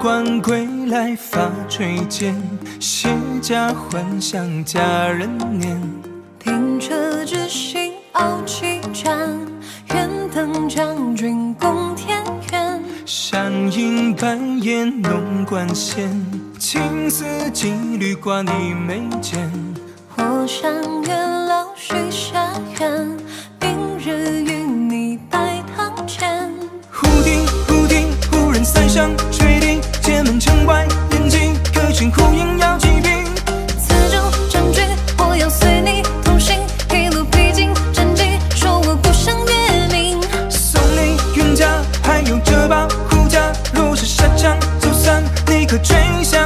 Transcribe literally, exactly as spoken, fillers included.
官归来发垂肩，谢家还乡家人念。 停车知行傲气战，愿等将军共天元。 山阴半夜弄官衔，青丝几缕挂你眉间。 火山月老许下愿，明日与你拜堂前。 忽听忽听忽人塞上水滴，街门城外人迹，歌声呼应要骑兵。 此州将军，我要随你同行，一路披荆斩棘，说我故乡月明。 送你冤家，还有这把护甲，若是沙场走散，你可垂下